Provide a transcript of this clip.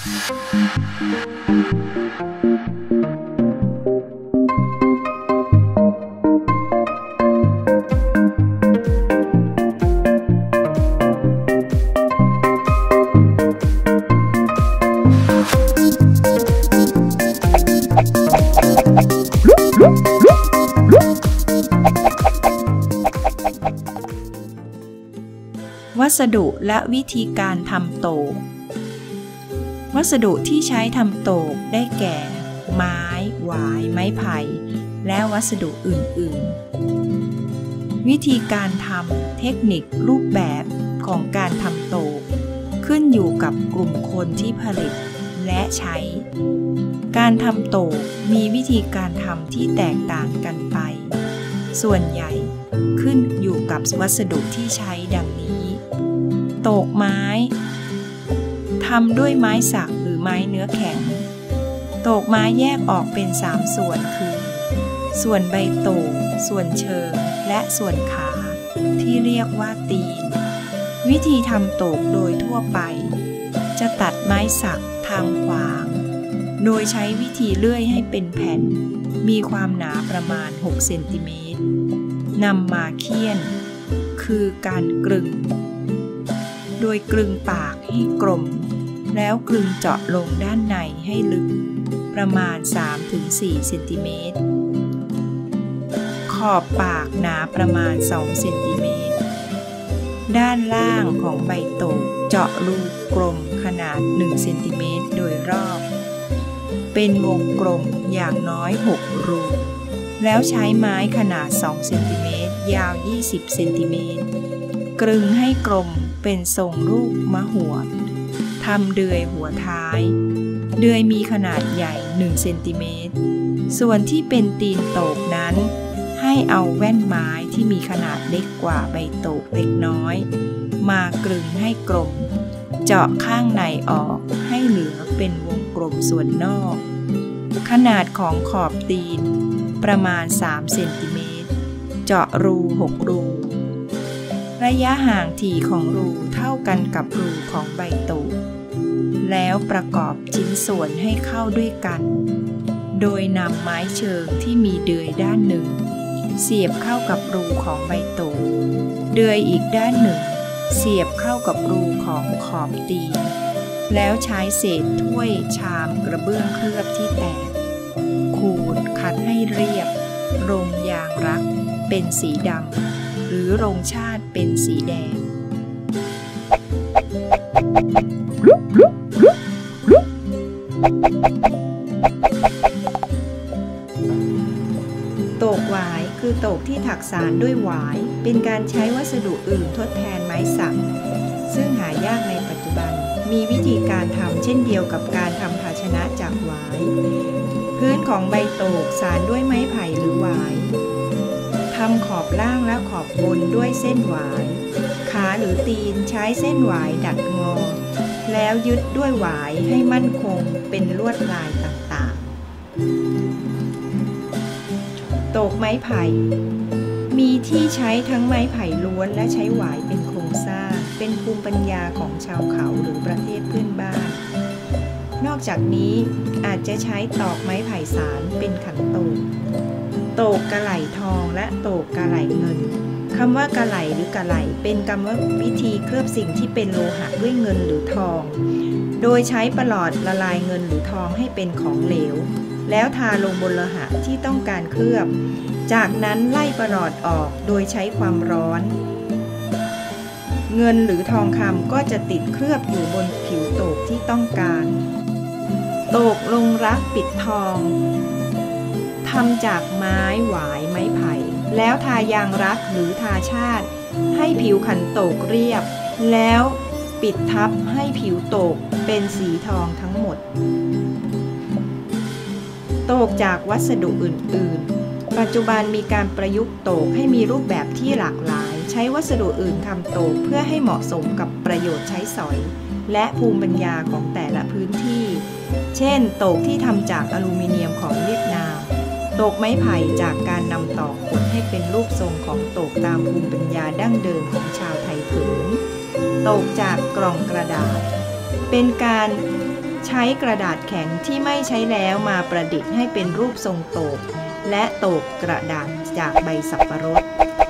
วัสดุและวิธีการทำโตกวัสดุที่ใช้ทำโตกได้แก่ไม้หวายไม้ไผ่และวัสดุอื่นๆวิธีการทำเทคนิครูปแบบของการทำโตกขึ้นอยู่กับกลุ่มคนที่ผลิตและใช้การทำโตกมีวิธีการทำที่แตกต่างกันไปส่วนใหญ่ขึ้นอยู่กับวัสดุที่ใช้ดังนี้โตกไม้ทำด้วยไม้สักหรือไม้เนื้อแข็งโตกไม้แยกออกเป็น3ส่วนคือส่วนใบโตกส่วนเชิงและส่วนขาที่เรียกว่าตีนวิธีทำโตกโดยทั่วไปจะตัดไม้สักทางขวางโดยใช้วิธีเลื่อยให้เป็นแผ่นมีความหนาประมาณ6เซนติเมตรนำมาเคี่ยนคือการกลึงโดยกลึงปากให้กลมแล้วกลึงเจาะลงด้านในให้ลึกประมาณ 3-4 เซนติเมตรขอบปากหนาประมาณ2เซนติเมตรด้านล่างของใบโตกเจาะรูกลมขนาด1เซนติเมตรโดยรอบเป็นวงกลมอย่างน้อย6รูแล้วใช้ไม้ขนาด2เซนติเมตรยาว20เซนติเมตรกลึงให้กลมเป็นทรงรูปมะหวดทำเดือยหัวท้ายเดือยมีขนาดใหญ่1เซนติเมตรส่วนที่เป็นตีนโตกนั้นให้เอาแว่นไม้ที่มีขนาดเล็กกว่าใบโตกเล็กน้อยมากลึงให้กลมเจาะข้างในออกให้เหลือเป็นวงกลมส่วนนอกขนาดของขอบตีนประมาณ3เซนติเมตรเจาะรู6รูระยะห่างถี่ของรูเท่ากันกับรูของใบโตกแล้วประกอบชิ้นส่วนให้เข้าด้วยกันโดยนำไม้เชิงที่มีเดือยด้านหนึ่งเสียบเข้ากับรูของใบโตกเดือยอีกด้านหนึ่งเสียบเข้ากับรูของขอบตีนแล้วใช้เศษถ้วยชามกระเบื้องเคลือบที่แตกขูดขัดให้เรียบโรงยางรักเป็นสีดำหรือโรงชาติเป็นสีแดงโตกหวายคือโตกที่ถักสานด้วยหวายเป็นการใช้วัสดุอื่นทดแทนไม้สักซึ่งหายากในปัจจุบันมีวิธีการทำเช่นเดียวกับการทำภาชนะจากหวายพื้นของใบโตกสานด้วยไม้ไผ่หรือหวายทำขอบล่างและขอบบนด้วยเส้นหวายขาหรือตีนใช้เส้นหวายดัดงอแล้วยึดด้วยหวายให้มั่นคงเป็นลวดลายต่างๆโตกไม้ไผ่มีที่ใช้ทั้งไม้ไผ่ล้วนและใช้หวายเป็นโครงสร้างเป็นภูมิปัญญาของชาวเขาหรือประเทศเพื่อนบ้านนอกจากนี้อาจจะใช้ตอกไม้ไผ่สานเป็นขันโตกโตกกะไหล่ทองและโตกกะไหล่เงินคำว่ากะไหล่หรือกะไหล่เป็นกรรมวิธีเคลือบสิ่งที่เป็นโลหะด้วยเงินหรือทองโดยใช้ประหลอดละลายเงินหรือทองให้เป็นของเหลวแล้วทาลงบนโลหะที่ต้องการเคลือบจากนั้นไล่ประหลอดออกโดยใช้ความร้อนเงินหรือทองคำก็จะติดเคลือบอยู่บนผิวโตกที่ต้องการโตกลงรักปิดทองทำจากไม้หวายไม้ไผ่แล้วทายางรักหรือทาชาติให้ผิวขันโตกเรียบแล้วปิดทับให้ผิวโตกเป็นสีทองทั้งหมดโตกจากวัสดุอื่นๆปัจจุบันมีการประยุกต์โตกให้มีรูปแบบที่หลากหลายใช้วัสดุอื่นทำโตกเพื่อให้เหมาะสมกับประโยชน์ใช้สอยและภูมิปัญญาของแต่ละพื้นที่เช่นโตกที่ทำจากอลูมิเนียมของเวียดนามโตกไม้ไผ่จากการนำตอกขดให้เป็นรูปทรงของโตกตามภูมิปัญญาดั้งเดิมของชาวไทยเขินโตกจากกล่องกระดาษเป็นการใช้กระดาษแข็งที่ไม่ใช้แล้วมาประดิษฐ์ให้เป็นรูปทรงโตกและโตกกระดาษจากใบสับปะรด